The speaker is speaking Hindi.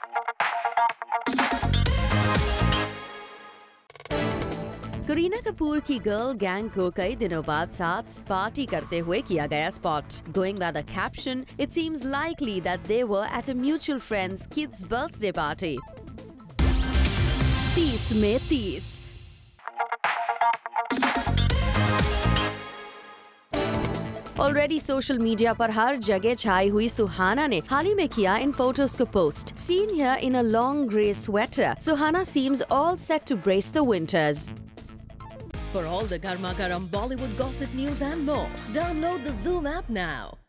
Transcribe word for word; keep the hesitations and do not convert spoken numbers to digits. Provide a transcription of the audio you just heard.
करीना कपूर की गर्ल गैंग को कई दिनों बाद साथ पार्टी करते हुए किया गया spot. Going by the caption, it seems likely that they were at a mutual friend's kid's birthday party. तीस में तीस। ऑलरेडी सोशल मीडिया पर हर जगह छाई हुई सुहाना ने हाल ही में किया इन फोटोज को post. Seen here in a long grey sweater, Suhana seems all set to brace the winters. For all the Garma Garam Bollywood gossip news and more, download the Zoom app now.